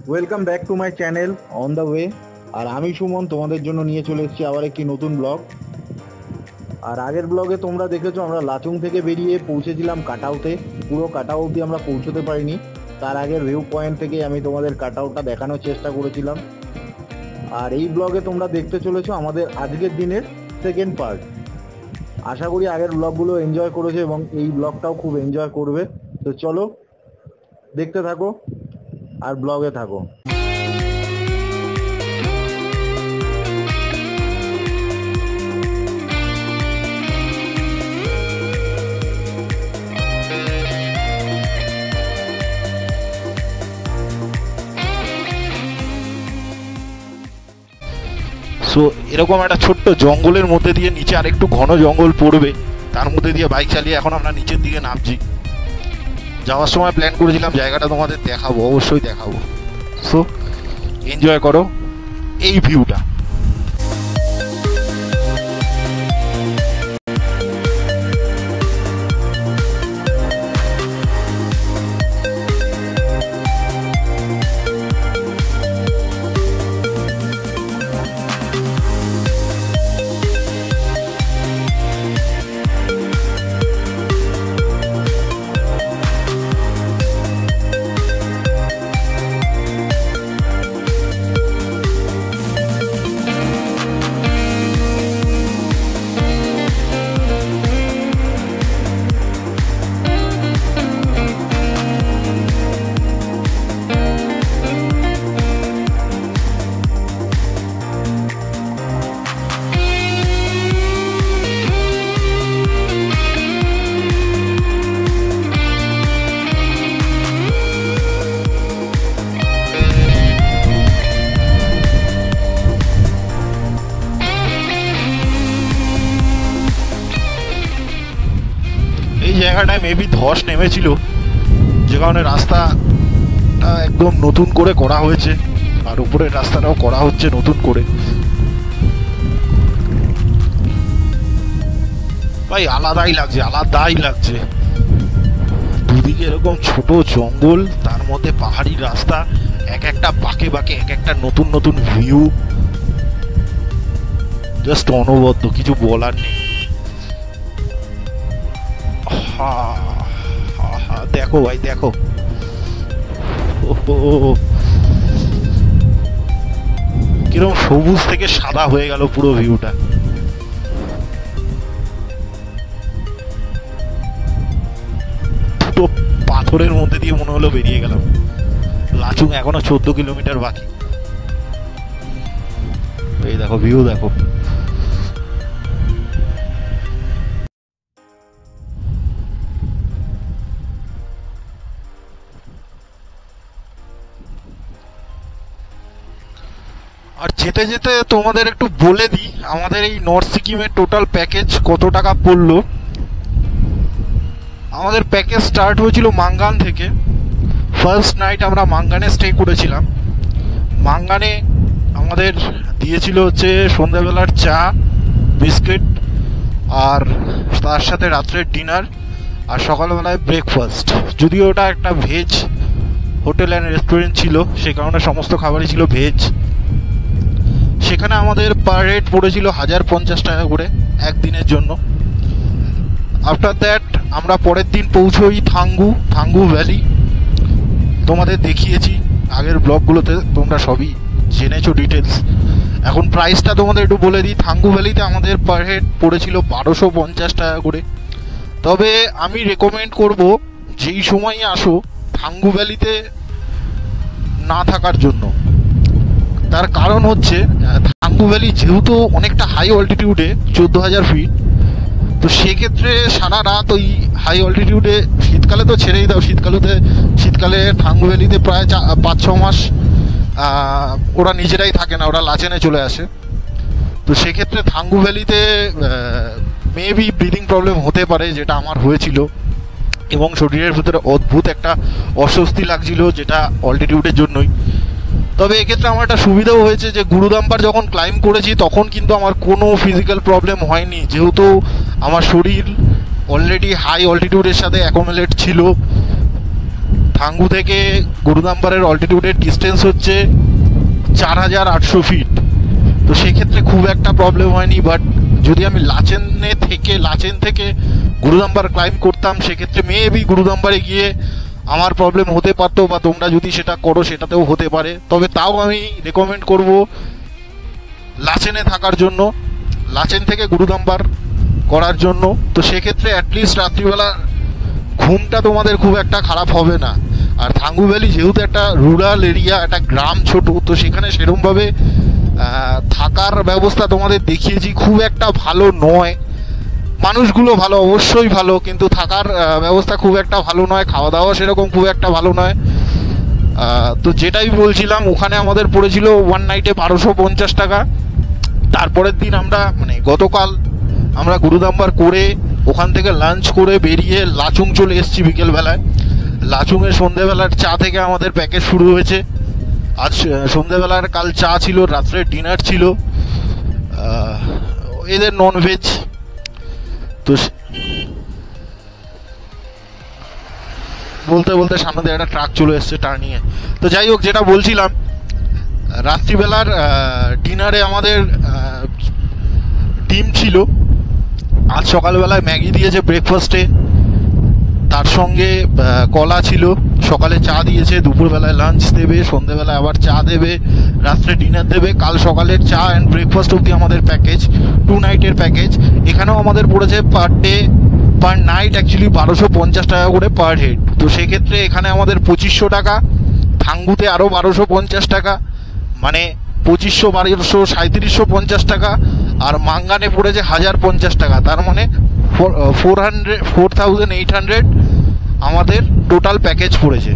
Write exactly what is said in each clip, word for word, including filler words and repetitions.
Welcome back to my channel on the way. আর আমি সুমন তোমাদের জন্য নিয়ে চলে এসেছি আবার একটি নতুন ব্লগ। আর আগের ব্লগে তোমরা দেখেছো আমরা লাচুং থেকে বেরিয়ে পৌঁছেছিলাম কাটাউতে। পুরো কাটাউ অবধি আমরা পৌঁছতে পারিনি, তার আগের ভিউ পয়েন্ট থেকে আমি তোমাদের কাটাউটা দেখানোর চেষ্টা করেছিলাম। আর এই ব্লগে তোমরা দেখতে চলেছো আমাদের আজকের দিনের সেকেন্ড পার্ট। আশা করি আগের ব্লগগুলো এনজয় করেছো এবং এই ব্লগটাও খুব এনজয় করবে। তো চলো দেখতে থাকো আর ব্লগে থাকো। সো এরকম একটা ছোট্ট জঙ্গলের মধ্যে দিয়ে নিচে আরেকটু ঘন জঙ্গল পড়বে, তার মধ্যে দিয়ে বাইক চালিয়ে এখন আমরা নিচের দিকে নামছি। যাওয়ার সময় প্ল্যান করেছিলাম জায়গাটা তোমাদের দেখাবো, অবশ্যই দেখাবো। সো এনজয় করো এই ভিউটা। জায়গাটায় মেবি ধস নেমেছিল, যে কারণে রাস্তাটা একদম নতুন করে করা হয়েছে, আর উপরের রাস্তাটাও করা হচ্ছে নতুন করে। ভাই আলাদাই লাগছে, আলাদাই লাগছে। দুদিকে এরকম ছোট জঙ্গল, তার মধ্যে পাহাড়ি রাস্তা, এক একটা বাঁকে বাঁকে এক একটা নতুন নতুন ভিউ, জাস্ট অনবদ্য, কিছু বলার নেই। দেখো ভাই দেখো, কিরকম সবুজ থেকে সাদা হয়ে গেল পুরো ভিউটা। দুটো পাথরের মধ্যে দিয়ে মনে হলো বেরিয়ে গেলাম। লাচুং এখনো চোদ্দ কিলোমিটার বাকি। এই দেখো ভিউ দেখো। আর যেতে যেতে তোমাদের একটু বলে দিই আমাদের এই নর্থ সিকিমের টোটাল প্যাকেজ কত টাকা পড়লো। আমাদের প্যাকেজ স্টার্ট হয়েছিল মাঙ্গান থেকে। ফার্স্ট নাইট আমরা মাঙ্গানে স্টে করেছিলাম। মাঙ্গানে আমাদের দিয়েছিল হচ্ছে সন্ধ্যাবেলার চা, বিস্কিট, আর তার সাথে রাত্রের ডিনার, আর সকালবেলায় ব্রেকফাস্ট। যদিও ওটা একটা ভেজ হোটেল অ্যান্ড রেস্টুরেন্ট ছিল, সে কারণে সমস্ত খাবারই ছিল ভেজ। সেখানে আমাদের পার হেড পড়েছিল হাজার পঞ্চাশ টাকা করে একদিনের জন্য। আফটার দ্যাট আমরা পরের দিন পৌঁছোই থাঙ্গু থাঙ্গু ভ্যালি। তোমাদের দেখিয়েছি আগের ব্লগগুলোতে, তোমরা সবই জেনেছো ডিটেলস। এখন প্রাইসটা তোমাদের একটু বলে দিই। থাঙ্গু ভ্যালিতে আমাদের পার হেড পড়েছিল বারোশো পঞ্চাশ টাকা করে। তবে আমি রেকমেন্ড করব যেই সময়ই আসো থাঙ্গু ভ্যালিতে না থাকার জন্য। তার কারণ হচ্ছে থাঙ্গু ভ্যালি যেহেতু অনেকটা হাই অল্টিটিউডে, চোদ্দ হাজার ফিট, তো সেক্ষেত্রে সারা রাত ওই হাই অল্টিটিউডে, শীতকালে তো ছেড়েই দাও, শীতকালেতে শীতকালে থাঙ্গু ভ্যালিতে প্রায় পাঁচ ছ মাস ওরা নিজেরাই থাকে না, ওরা লাচেনে চলে আসে। তো সেক্ষেত্রে থাঙ্গু ভ্যালিতে মেবি ব্রিদিং প্রবলেম হতে পারে, যেটা আমার হয়েছিল, এবং শরীরের ভিতরে অদ্ভুত একটা অস্বস্তি লাগছিল, যেটা অল্টিটিউডের জন্যই। তবে এক্ষেত্রে আমার একটা সুবিধাও হয়েছে যে গুরুদাম্বার যখন ক্লাইম্ব করেছি তখন কিন্তু আমার কোনো ফিজিক্যাল প্রবলেম হয়নি, যেহেতু আমার শরীর অলরেডি হাই অল্টিটিউডের সাথে অ্যাকোমোডেট ছিল। থাঙ্গু থেকে গুরুদাম্বারের অল্টিটিউডের ডিস্টেন্স হচ্ছে চার হাজার আটশো ফিট। তো সেক্ষেত্রে খুব একটা প্রবলেম হয়নি। বাট যদি আমি লাচেনে থেকে লাচেন থেকে গুরুদাম্বার ক্লাইম্ব করতাম, সেক্ষেত্রে মেবি গুরুদাম্বারে গিয়ে আমার প্রবলেম হতে পারতো, বা তোমরা যদি সেটা করো সেটাতেও হতে পারে। তবে তাও আমি রেকমেন্ড করব লাচেনে থাকার জন্য, লাচেন থেকে গুরুদাম্বার করার জন্য। তো সেক্ষেত্রে অ্যাটলিস্ট রাত্রিবেলা ঘুমটা তোমাদের খুব একটা খারাপ হবে না। আর থাঙ্গু ভ্যালি যেহেতু একটা রুরাল এরিয়া, একটা গ্রাম ছোট, তো সেখানে সেরকমভাবে থাকার ব্যবস্থা তোমাদের দেখিয়েছি, খুব একটা ভালো নয়। মানুষগুলো ভালো, অবশ্যই ভালো, কিন্তু থাকার ব্যবস্থা খুব একটা ভালো নয়, খাওয়া দাওয়া সেরকম খুব একটা ভালো নয়। তো যেটাই বলছিলাম, ওখানে আমাদের পড়েছিল ওয়ান নাইটে বারোশো পঞ্চাশ টাকা। তারপরের দিন আমরা মানে গতকাল আমরা গুরুদাম্বার করে ওখান থেকে লাঞ্চ করে বেরিয়ে লাচুং চলে এসেছি বিকেলবেলায়। লাচুংয়ের সন্ধ্যেবেলার চা থেকে আমাদের প্যাকেজ শুরু হয়েছে। আজ সন্ধ্যেবেলার কাল চা ছিল, রাত্রে ডিনার ছিল, এদের ননভেজ। তো বলতে বলতে সামনে দিয়ে একটা ট্রাক চলে এসছে টার্নিংয়ে। তো যাই হোক, যেটা বলছিলাম, রাত্রিবেলার ডিনারে আমাদের ডিম ছিল। আজ সকালবেলায় ম্যাগি দিয়েছে ব্রেকফাস্টে, তার সঙ্গে কলা ছিল। সকালে চা দিয়েছে, দুপুরবেলায় লাঞ্চ দেবে, সন্ধ্যেবেলায় আবার চা দেবে, রাত্রে ডিনার দেবে। কাল সকালের চা অ্যান্ড ব্রেকফাস্ট অবধি আমাদের প্যাকেজ, টু নাইটের প্যাকেজ। এখানেও আমাদের পড়েছে per day per night actually বারোশো পঞ্চাশ টাকা করে পার হেড। তো সেক্ষেত্রে এখানে আমাদের পঁচিশশো টাকা, থাঙ্গুতে আরও বারোশো পঞ্চাশ টাকা, মানে পঁচিশশো বারোশো সাঁত্রিশশো পঞ্চাশ টাকা। আর মাঙ্গানে পড়েছে হাজার পঞ্চাশ টাকা। তার মানে four hundred four thousand eight hundred আমাদের টোটাল প্যাকেজ পড়েছে।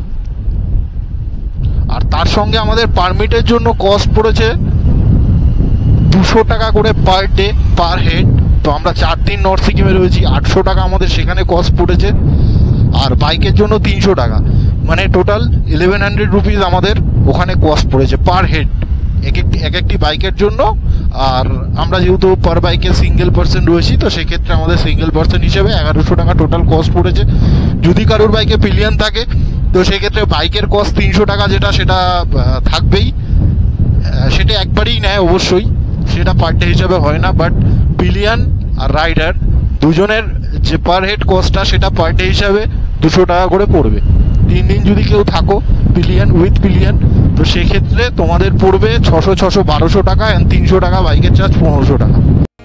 আর তার সঙ্গে আমাদের পারমিটের জন্য কস্ট পড়েছে দুশো টাকা করে পার ডে পার হেড। তো আমরা চার দিন নর্থ সিকিমে রয়েছি, আটশো টাকা আমাদের সেখানে কস্ট পড়েছে। আর বাইকের জন্য তিনশো টাকা, মানে টোটাল ইলেভেন হান্ড্রেড রুপিস আমাদের ওখানে কস্ট পড়েছে পার হেড এক একটি এক একটি বাইকের জন্য। আর আমরা যেহেতু পার বাইকে সিঙ্গেল পার্সন রয়েছি, তো সেক্ষেত্রে আমাদের সিঙ্গেল পার্সন হিসেবে এগারোশো টাকা টোটাল কস্ট পড়েছে। যদি কারোর বাইকে পিলিয়ন থাকে, তো সেক্ষেত্রে বাইকের কস্ট তিনশো টাকা যেটা, সেটা থাকবেই। সেটা একবারই নেয় অবশ্যই, সেটা পার ডে হিসাবে হয় না। বাট পিলিয়ন আর রাইডার দুজনের যে পার হেড কস্টটা, সেটা পার ডে হিসাবে দুশো টাকা করে পড়বে। তিন দিন যদি কেউ থাকো পিলিয়ন উইথ পিলিয়ন, তো সেক্ষেত্রে তোমাদের পড়বে ছশো ছশো বারোশো টাকা, অ্যান্ড তিনশো টাকা বাইকের চার্জ পনেরোশো টাকা।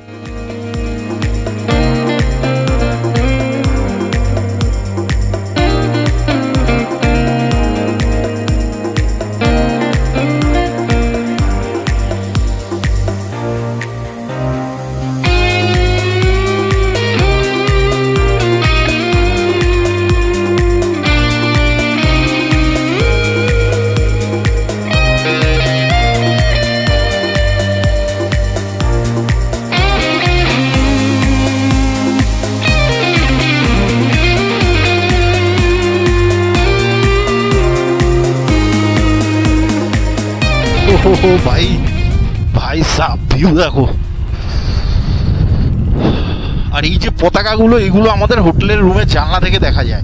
ও ভাই ভাই সাব ভিউ দেখো। আর এই যে পতাকাগুলো, এগুলো আমাদের হোটেলের রুমের জানলা থেকে দেখা যায়।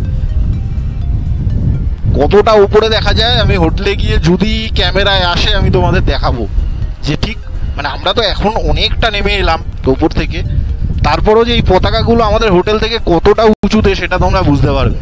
কতটা উপরে দেখা যায় আমি হোটেলে গিয়ে যদি ক্যামেরায় আসে আমি তোমাদের দেখাবো, যে ঠিক মানে আমরা তো এখন অনেকটা নেমে এলাম উপর থেকে, তারপরও যে এই পতাকাগুলো আমাদের হোটেল থেকে কতটা উঁচুতে সেটা তোমরা বুঝতে পারবে।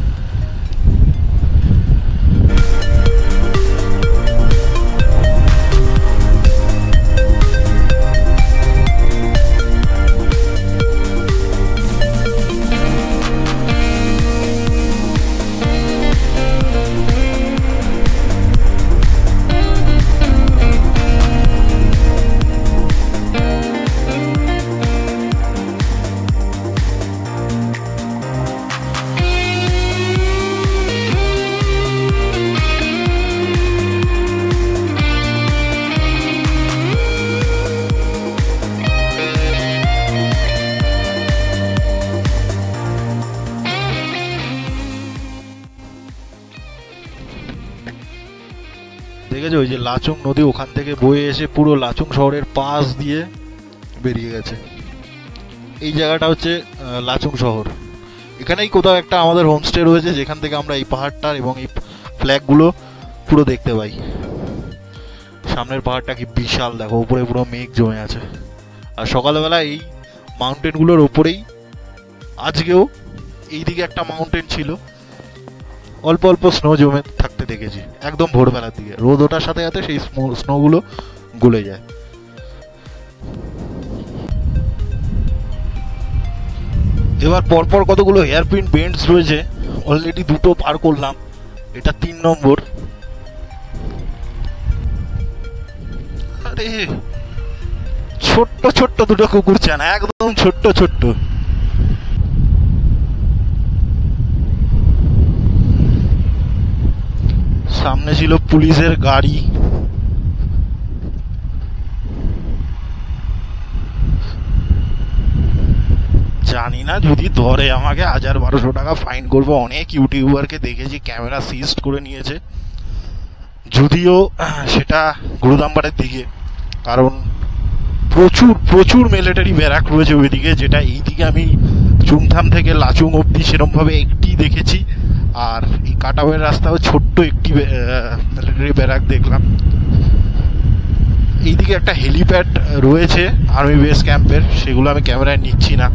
দেখেছো ওই যে লাচুং নদী ওখান থেকে বয়ে এসে পুরো লাচুং শহরের পাশ দিয়ে বেরিয়ে গেছে। এই জায়গাটা হচ্ছে লাচুং শহর। এখানেই কোথাও একটা আমাদের হোমস্টে রয়েছে, যেখান থেকে আমরা এই পাহাড়টার এবং এই ফ্ল্যাগগুলো পুরো দেখতে পাই। সামনের পাহাড়টা কি বিশাল, দেখো উপরে পুরো মেঘ জমে আছে। আর সকালবেলা এই মাউন্টেনগুলোর ওপরেই আজকেও এইদিকে একটা মাউন্টেন ছিল, অল্প অল্প স্নো জমে থাকতে দেখেছি একদম ভোরবেলার দিকে। রোদ ওঠার সাথে সাথে সেই স্নোগুলো গলে যায়। এবার পরপর কতগুলো হেয়ারপিন বেন্ডস রয়েছে, অলরেডি দুটো পার করলাম, এটা তিন নম্বর। আরে ছোট্ট ছোট্ট দুটো কুকুর চান, একদম ছোট্ট ছোট্ট। সামনে ছিল পুলিশের গাড়ি। জানি না যদি ধরে আমাকে হাজার বারোশো টাকা ফাইন করবো। অনেক ইউটিউবারকে দেখেছি ক্যামেরা সিজ করে নিয়েছে, যদিও সেটা গুরুদাম্বারের দিকে, কারণ প্রচুর প্রচুর মিলিটারি ব্যারাক রয়েছে ওইদিকে, যেটা এইদিকে আমি চুমথাম থেকে লাচুং অব্দি সেরকম ভাবে একটি দেখেছি। আর এই কাটাওয়ের রাস্তাও ছোট্ট একটি মিলিটারি ব্যারাক দেখলাম। এইদিকে একটা হেলিপ্যাড রয়েছে আর্মি বেস ক্যাম্পের, সেগুলো আমি ক্যামেরায় নিচ্ছি না।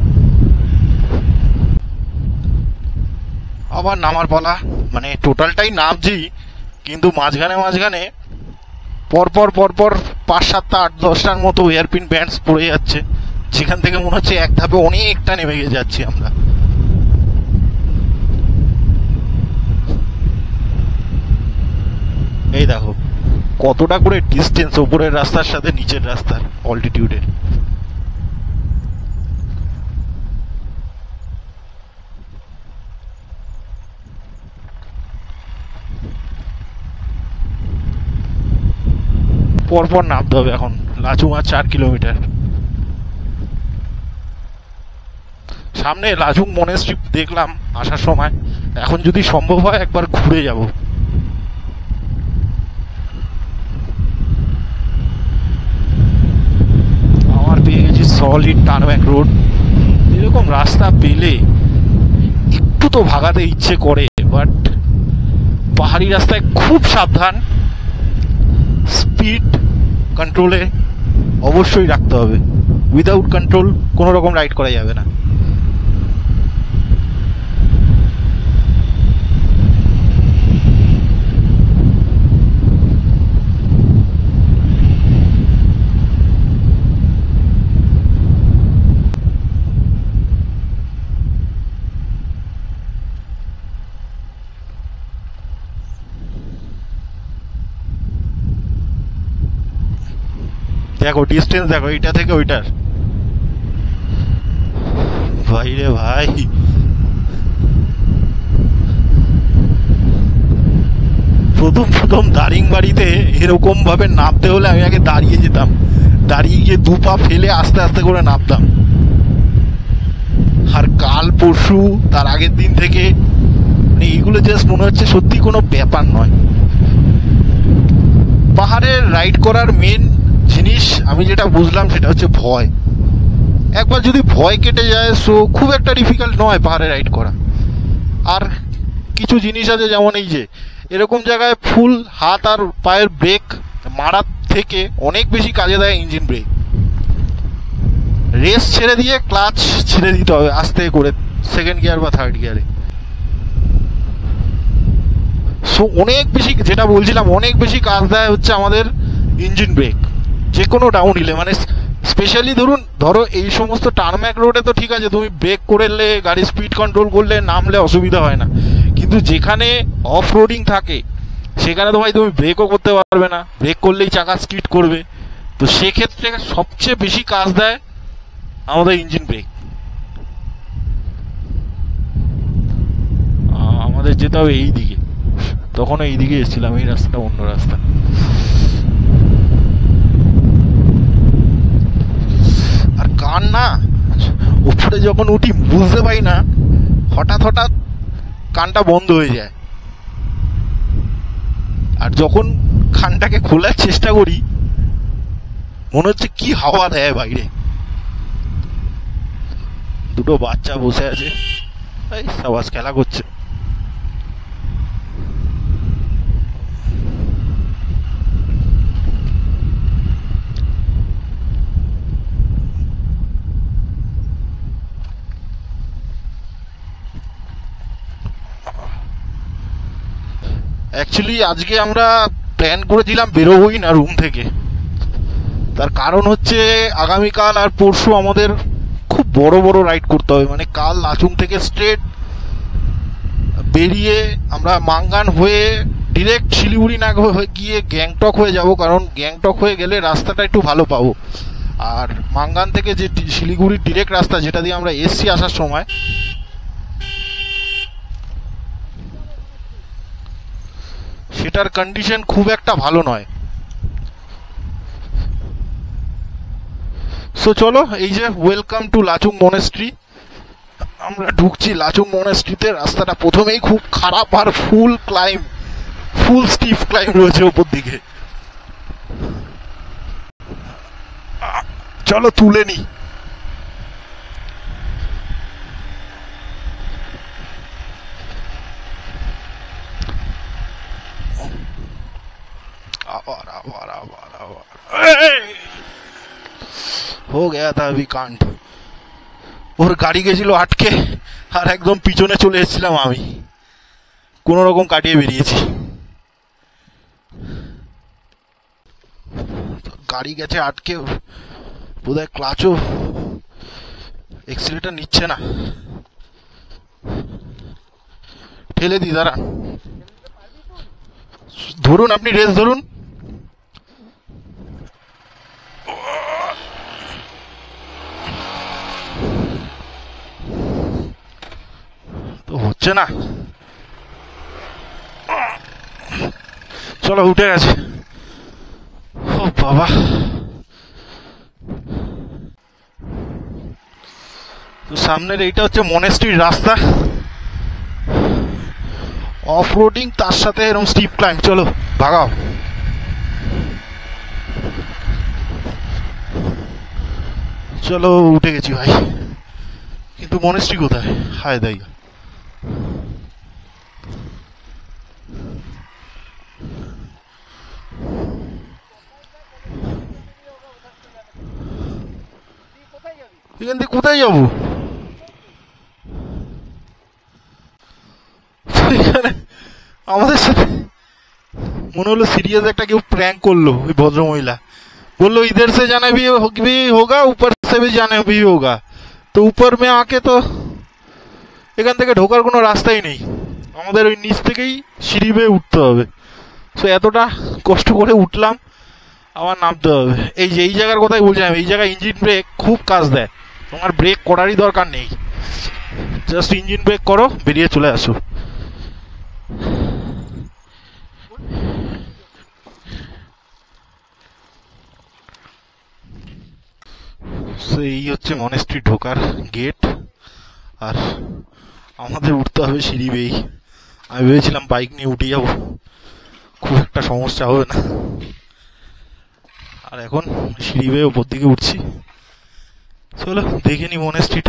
আবার নামার পালা, মানে টোটালটাই নামছি, কিন্তু মাঝখানে মাঝখানে পরপর পরপর পাঁচ সাতটা আট দশটার মতো এয়ারপিন ব্যান্ডস পড়ে যাচ্ছে, যেখান থেকে মনে হচ্ছে এক ধাপে অনেকটা নেমে গিয়ে যাচ্ছি আমরা। এই দেখো কতটা করে ডিস্টেন্স উপরের রাস্তার সাথে নিচের রাস্তার অল্টিটিউডের। পরপর নামতে হবে এখন, লাচুং আর চার কিলোমিটার। সামনে লাচুং মনেস্ট্রি দেখলাম আসার সময়, এখন যদি সম্ভব হয় একবার ঘুরে যাব। আমার পেয়ে গেছি সলিড টারম্যাক রোড। এরকম রাস্তা পেলে একটু তো ভাগাতে ইচ্ছে করে, বাট পাহাড়ি রাস্তায় খুব সাবধান, স্পিড কন্ট্রোলে অবশ্যই রাখতে হবে। উইদাউট কন্ট্রোল কোনো রকম রাইড করা যাবে না। দেখো ডিস্টেন্স দেখো এইটা থেকে ওইটার, ভাই রে ভাই। প্রথম প্রথম দারিংবাড়িতে এরকম ভাবে নামতে হলে আমি আগে দাঁড়িয়ে যেতাম, দাঁড়িয়ে গিয়ে দু পা ফেলে আস্তে আস্তে করে নামতাম। আর কাল পরশু তার আগের দিন থেকে মানে এইগুলো জাস্ট মনে হচ্ছে সত্যি কোনো ব্যাপার নয়। পাহাড়ে রাইড করার মেন জিনিস আমি যেটা বুঝলাম সেটা হচ্ছে ভয়। একবার যদি ভয় কেটে যায় সো খুব একটা ডিফিকাল্ট নয় পাহাড়ে রাইড করা। আর কিছু জিনিস আছে, যেমন এই যে এরকম জায়গায় ফুল হাত আর পায়ের ব্রেক মারার থেকে অনেক বেশি কাজে দেয় ইঞ্জিন ব্রেক। রেস ছেড়ে দিয়ে ক্লাচ ছেড়ে দিতে হবে আস্তে করে, সেকেন্ড গিয়ার বা থার্ড গিয়ারে। সো অনেক বেশি, যেটা বলছিলাম, অনেক বেশি কাজ দেয় হচ্ছে আমাদের ইঞ্জিন ব্রেক যে কোনো ডাউন হিলে। মানে স্পেশালি ধরুন ধরো এই সমস্ত টার্ম্যাক রোডে তো ঠিক আছে, তুমি ব্রেক করলে গাড়ি স্পিড কন্ট্রোল করলে নামলে অসুবিধা হয় না, কিন্তু যেখানে অফ রোডিং থাকে সেখানে তো ভাই তুমি ব্রেকও করতে পারবে না, ব্রেক করলেই চাকা স্কিড করবে। তো সেক্ষেত্রে সবচেয়ে বেশি কাজ দেয় আমাদের ইঞ্জিন ব্রেক। আমাদের যেতে হবে এই দিকে, তখন এই দিকে এসেছিলাম, এই রাস্তাটা অন্য রাস্তা। আর কান না উপরে যখন উঠি বুঝতে পারি না, হঠাৎ হঠাৎ কানটা বন্ধ হয়ে যায়। আর যখন কানটাকে খোলার চেষ্টা করি মনে হচ্ছে কি হাওয়া দেয় বাইরে। দুটো বাচ্চা বসে আছে, এই সবাস খেলা করছে। অ্যাকচুয়ালি আজকে আমরা প্ল্যান করেছিলাম বেরোবই না রুম থেকে। তার কারণ হচ্ছে আগামীকাল আর পরশু আমাদের খুব বড় বড় রাইড করতে হবে। মানে কাল লাচুং থেকে স্ট্রেট বেরিয়ে আমরা মাঙ্গান হয়ে ডিরেক্ট শিলিগুড়ি না হয়ে গিয়ে গ্যাংটক হয়ে যাব, কারণ গ্যাংটক হয়ে গেলে রাস্তাটা একটু ভালো পাবো। আর মাঙ্গান থেকে যে শিলিগুড়ির ডিরেক্ট রাস্তা যেটা দিয়ে আমরা এসছি আসার সময়, সেটার কন্ডিশন খুব একটা ভালো নয়। সো চলো, এই যে ওয়েলকাম টু লাচুং মনেস্ট্রি। আমরা ঢুকছি লাচুং মনেস্ট্রিতে। রাস্তাটা প্রথমেই খুব খারাপ আর ফুল ক্লাইম, ফুল স্টিফ ক্লাইম রয়েছে ওপর দিকে। চলো তুলে নি। आवार आवार आवार आवार हो गया था अभी कांड। ওর গাড়ি গেছিল আটকে, আর একদম পিছনে চলে এসেছিলাম আমি, কোন রকম কাটিয়ে বেরিয়েছি। গাড়ি গেছে আটকে, বোধহয় ক্লাচও এক্সিলেটার নিচ্ছে না। ঠেলে দি, দাঁড়া, ধরুন আপনি রেস ধরুন। তো হচ্ছে না, চলো উঠে গেছে। ও বাবা, তো সামনের এইটা হচ্ছে মনেস্ট্রির রাস্তা, অফ রোডিং তার সাথে এরকম স্টিপ ক্লাইম্ব। চলো ভাগাও। চলো উঠে গেছি ভাই, কিন্তু মনেস্ট্রি কোথায়? হায় দাই, এখান থেকে কোথায় যাবো? এখানে আমাদের সাথে মনে হলো সিরিয়াস একটা কেউ প্র্যাঙ্ক করলো। ওই ভদ্রমহিলা বললো इधर से जाना भी भी होगा, ऊपर से भी जाना भी होगा। তো উপর মে আকে তো এখান থেকে ঢোকার কোনো রাস্তাই নেই, আমাদের ওই নিচ থেকেই সিঁড়ি বেয়ে উঠতে হবে। সো এতটা কষ্ট করে উঠলাম, আবার নামতে হবে। এই যে এই জায়গার কথাই বলছিলাম, এই জায়গায় ইঞ্জিন ব্রেক খুব কাজ দেয়। তোমার ব্রেক করারই দরকার নেই, জাস্ট ইঞ্জিন ব্রেক করো, বেরিয়ে চলে আসো। এই হচ্ছে মনেস্ট্রি ঢোকার গেট, আর আমাদের উঠতে হবে সিঁড়ি বেয়েই। আমি ভেবেছিলাম বাইক নিয়ে উঠে যাবো, খুব একটা সমস্যা হবে না। আর এখন সিঁড়ি বেয়ে ওপর দিকে উঠছি। চলো দেখে নি মনেস্ট্রিটা।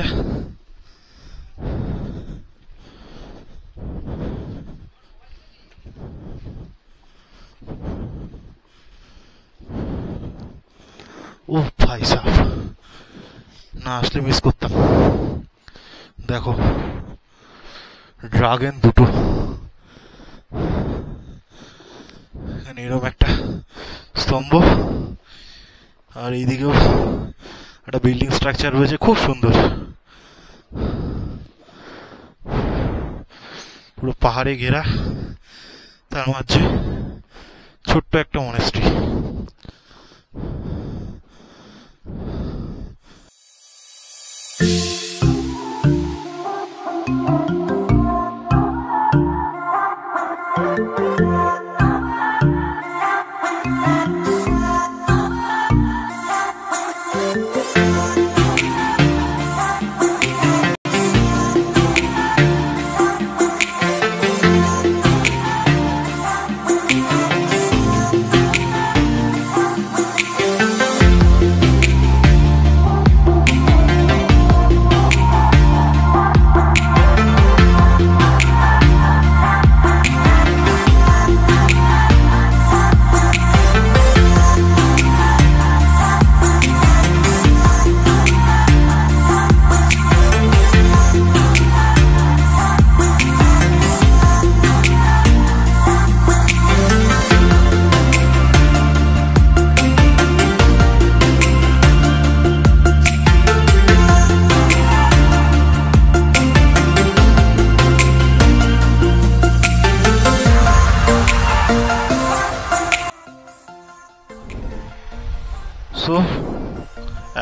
ও ভাই সাহেব, না আসলে মিস করতাম। দেখো ড্রাগন দুটো, এখানে এরকম একটা স্তম্ভ, আর এইদিকেও একটা বিল্ডিং স্ট্রাকচার রয়েছে, খুব সুন্দর। পুরো পাহাড়ে ঘেরা, তার মাঝে ছোট্ট একটা মনেস্ট্রি।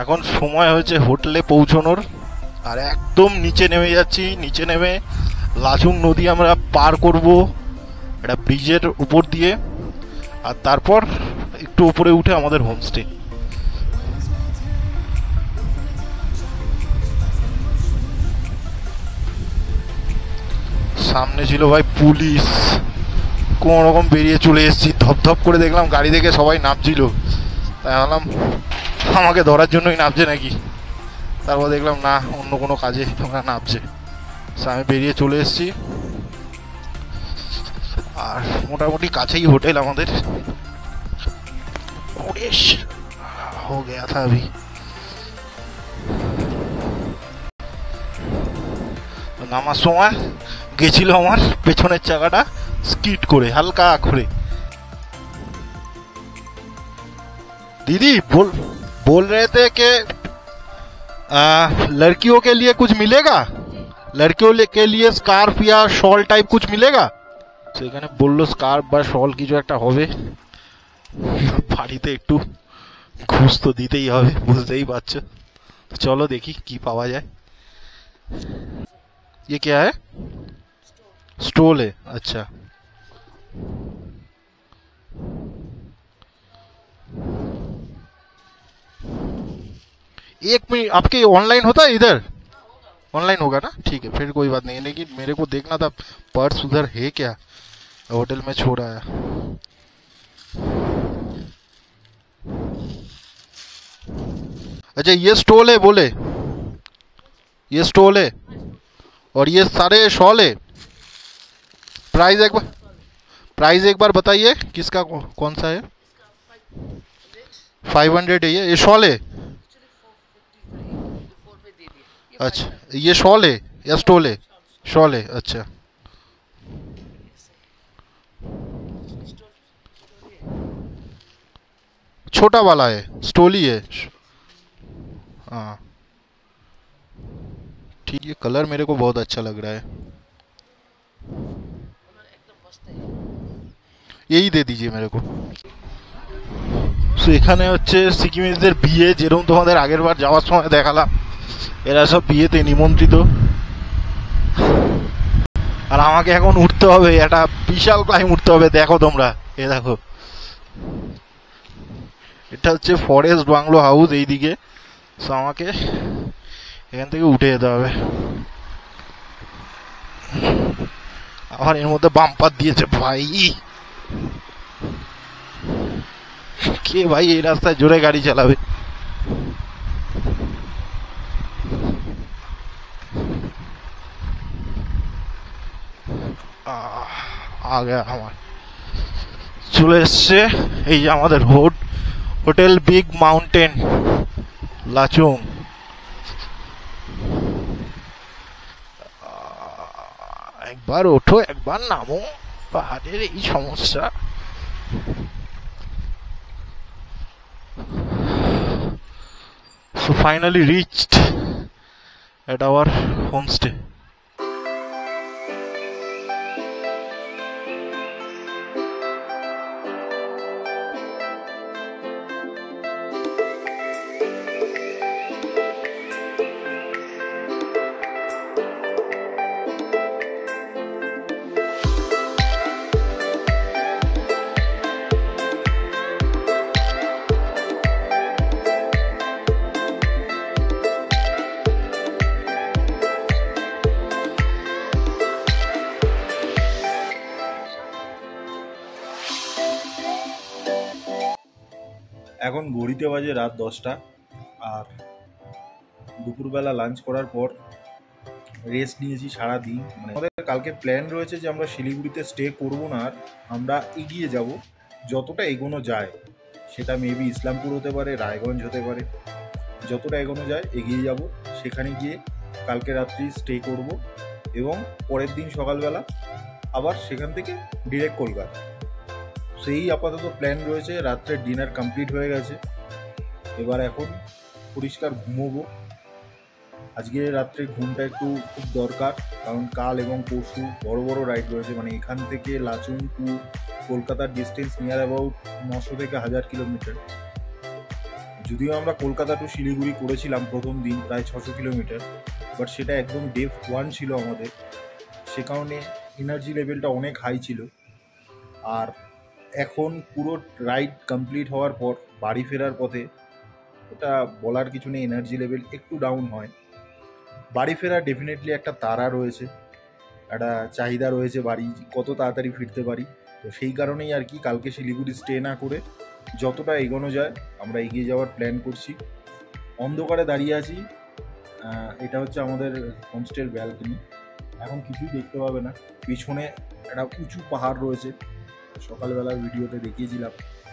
এখন সময় হয়েছে হোটেলে পৌঁছানোর, আর একদম নিচে নেমে যাচ্ছি। নিচে নেমে লাচুং নদী আমরা পার করব একটা ব্রিজের উপর দিয়ে, আর তারপর একটু উপরে উঠে আমাদের হোমস্টে। সামনে ছিল ভাই পুলিশ, কোন রকম বেরিয়ে চলে এসেছি। ধপধপ করে দেখলাম গাড়ি দেখে সবাই নামছিল, তাই ভাবলাম আমাকে ধরার জন্যই নামছে নাকি। তারপর দেখলাম না, অন্য কোনো কাজে তোমরা নামছে। আমি বেরিয়ে চলে এসেছি, আর মোটামুটি কাছেই হোটেল আমাদের। हो गया था अभी। নামার সময় গেছিল আমার পেছনের চাকাটা স্কিড করে, হালকা করে। दीदी बोल बोल रहे थे कि आ, लड़कियों के लिए कुछ मिलेगा, लड़कियों के लिए स्कार्फ या शॉल टाइप कुछ मिलेगा। সেখানে বললো স্কার্ফ বা শল কিছু একটা হবে। বাড়িতে একটু ঘুষ তো দিতেই হবে, বুঝতেই পারছো। চলো দেখি কি পাওয়া যায়। ये क्या है? स्टोल है, अच्छा। एक मिनट, आपके ऑनलाइन होता है इधर? ऑनलाइन होगा ना, ठीक है फिर कोई बात नहीं। लेकिन मेरे को देखना था पर्स उधर है क्या, होटल में छोड़ा है। अच्छा ये स्टॉल है बोले, ये स्टॉल है और ये सारे शॉल है। प्राइस एक बार प्राइस एक बार बताइए किसका कौन सा है? फाइव हंड्रेड है ये ये शॉल है। अच्छा ये शॉल है या स्टॉल है? शॉल है, अच्छा। छोटा वाला है, स्टॉल ही है, हाँ ठीक। ये कलर मेरे को बहुत अच्छा लग रहा है, यही दे दीजिए मेरे को। এখানে হচ্ছে সিকিমিজদের বিয়ে, যেরকম তোমাদের আগের বার যাওয়ার সময় দেখালাম। এরা সব বিয়েতে নিমন্ত্রিত, আর আমাকে এখন উঠতে হবে একটা বিশাল ক্লাইম উঠতে হবে। দেখো তোমরা, এ দেখো এটা হচ্ছে ফরেস্ট বাংলো হাউস এইদিকে। সো আমাকে এখান থেকে উঠে যেতে হবে। আবার এর মধ্যে বাম্পার দিয়েছে ভাই, কে ভাই এই রাস্তায় জোরে গাড়ি চালাবে। आ गया আমার চলে এসছে এই যে আমাদের হোট হোটেল বিগ মাউন্টেন লাচুং। একবার ওঠো একবার নামো, পাহাড়ের এই সমস্যা। So finally reached at our homestay. এখন ঘড়িতে বাজে রাত দশটা, আর দুপুরবেলা লাঞ্চ করার পর রেস্ট নিয়েছি সারাদিন। মানে আমাদের কালকে প্ল্যান রয়েছে যে আমরা শিলিগুড়িতে স্টে করব না, আর আমরা এগিয়ে যাব যতটা এগোনো যায়। সেটা মেবি ইসলামপুর হতে পারে, রায়গঞ্জ হতে পারে, যতটা এগোনো যায় এগিয়ে যাব। সেখানে গিয়ে কালকে রাত্রি স্টে করব এবং পরের দিন সকালবেলা আবার সেখান থেকে ডিরেক্ট কলকাতা। সেই আপাতত প্ল্যান রয়েছে। রাত্রে ডিনার কমপ্লিট হয়ে গেছে, এবার এখন পরিষ্কার ঘুমোবো। আজকে রাত্রে ঘুমটা একটু খুব দরকার, কারণ কাল এবং পরশু বড় বড় রাইড রয়েছে। মানে এখান থেকে লাচুং টু কলকাতার ডিস্টেন্স নিয়ার অ্যাবাউট নশো থেকে হাজার কিলোমিটার। যদিও আমরা কলকাতা টু শিলিগুড়ি করেছিলাম প্রথম দিন প্রায় ছশো কিলোমিটার, বাট সেটা একদম ডে ওয়ান ছিল আমাদের, সে কারণে এনার্জি লেভেলটা অনেক হাই ছিল। আর এখন পুরো রাইড কমপ্লিট হওয়ার পর বাড়ি ফেরার পথে ওটা বলার কিছু নেই, এনার্জি লেভেল একটু ডাউন হয়। বাড়ি ফেরা ডেফিনেটলি একটা তাড়া রয়েছে, একটা চাহিদা রয়েছে বাড়ি কত তাড়াতাড়ি ফিরতে পারি। তো সেই কারণেই আর কি কালকে শিলিগুড়ি স্টে না করে যতটা এগোনো যায় আমরা এগিয়ে যাওয়ার প্ল্যান করছি। অন্ধকারে দাঁড়িয়ে আছি, এটা হচ্ছে আমাদের হোমস্টের ব্যালকনি। এখন কিছুই দেখতে পাবে না, পিছনে একটা উঁচু পাহাড় রয়েছে, সকালবেলার ভিডিওতে দেখিয়েছিলাম।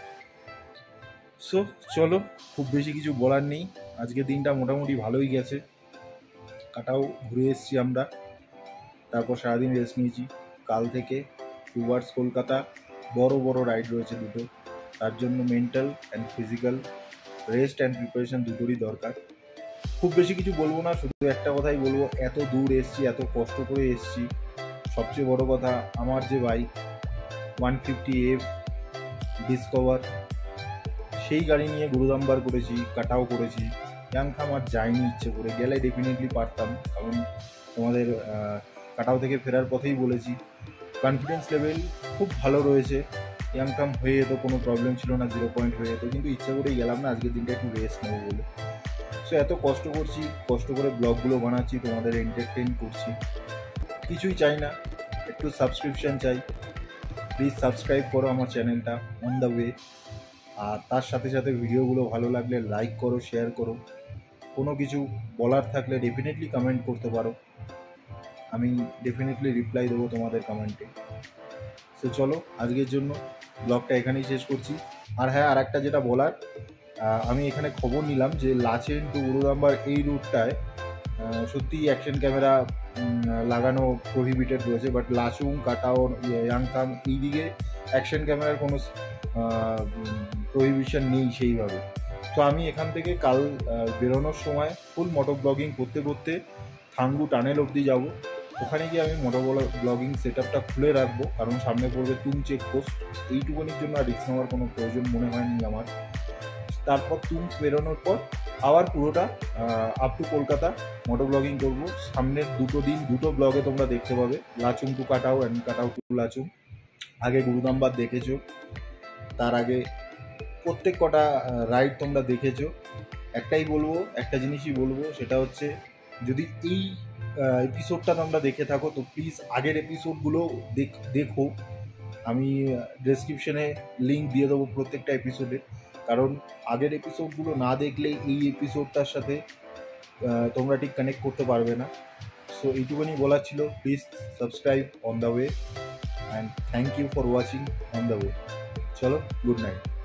সো চলো, খুব বেশি কিছু বলার নেই, আজকের দিনটা মোটামুটি ভালোই গেছে। কাটাও ঘুরে এসেছি আমরা, তারপর সারাদিন রেস্ট নিয়েছি। কাল থেকে টুয়ার্ডস কলকাতা বড় বড় রাইড রয়েছে দুটো, তার জন্য mental and physical rest and preparation দুটোরই দরকার। খুব বেশি কিছু বলবো না, শুধু একটা কথাই বলবো, এত দূর এসছি, এত কষ্ট করে এসছি। সবচেয়ে বড় কথা, আমার যে bike one fifty F Discover, সেই গাড়ি নিয়ে গুরুদাম্বার করেছি, কাটাও করেছি। ইয়াংথাম আর যাইনি ইচ্ছে করে, গেলে ডেফিনেটলি পারতাম, কারণ তোমাদের কাটাও থেকে ফেরার পথেই বলেছি কনফিডেন্স লেভেল খুব ভালো রয়েছে। ইয়াংথাম হয়ে যেত, কোনো প্রবলেম ছিল না, জিরো পয়েন্ট হয়ে যেত, কিন্তু ইচ্ছে করেই গেলাম না, আজকের দিনটা একটু রেস্ট নেবো বলে। সো এত কষ্ট করছি, কষ্ট করে ব্লগগুলো বানাচ্ছি, তোমাদের এন্টারটেইন করছি, কিছুই চাই না, একটু সাবস্ক্রিপশান চাই। প্লিজ সাবস্ক্রাইব করো আমার চ্যানেলটা অন দ্য ওয়ে। আর তার সাথে সাথে ভিডিওগুলো ভালো লাগলে লাইক করো, শেয়ার করো। কোনো কিছু বলার থাকলে ডেফিনেটলি কমেন্ট করতে পারো, আমি ডেফিনেটলি রিপ্লাই দেবো তোমাদের কমেন্টে। সো চলো, আজকের জন্য ব্লগটা এখানেই শেষ করছি। আর হ্যাঁ, আর একটা যেটা বলার, আমি এখানে খবর নিলাম যে লাচেন টু গুরুদাম্বার এই রুটটায় সত্যিই অ্যাকশন ক্যামেরা লাগানো প্রহিবিটেড রয়েছে, বাট লাচুং, কাটাও, ইয়াংথাম এই দিকে অ্যাকশন ক্যামেরার কোনো প্রহিবিশন নেই সেইভাবে। তো আমি এখান থেকে কাল বেরোনোর সময় ফুল মোটো ব্লগিং করতে করতে থাঙ্গু টানেল অবধি যাব। ওখানে গিয়ে আমি মোটো ব্লগিং সেট আপটা খুলে রাখবো, কারণ সামনে পড়বে তুম চেকপোস্ট, এইটুকুনির জন্য আর রিস্ক নেওয়ার কোনো প্রয়োজন মনে হয়নি আমার। তারপর তুম বেরোনোর পর আবার পুরোটা আপ টু কলকাতা মোটো ব্লগিং করবো। সামনের দুটো দিন দুটো ব্লগে তোমরা দেখতে পাবে, Lachung to Katao and Katao to Lachung. আগে গুরুদাম্বার দেখেছো, তার আগে প্রত্যেক কটা রাইড তোমরা দেখেছো। একটাই বলবো, একটা জিনিসই বলবো, সেটা হচ্ছে যদি এই এপিসোডটা তোমরা দেখে থাকো তো প্লিজ আগের এপিসোডগুলো দেখো। আমি ডেসক্রিপশনে লিঙ্ক দিয়ে দেবো প্রত্যেকটা এপিসোডে, কারণ আগের এপিসোডগুলো না দেখলে এই এপিসোডটার সাথে তোমরা ঠিক কানেক্ট করতে পারবে না। সো এইটুকুনি বলার ছিল, please subscribe on the way and thank you for watching on the way. চলো, গুড নাইট।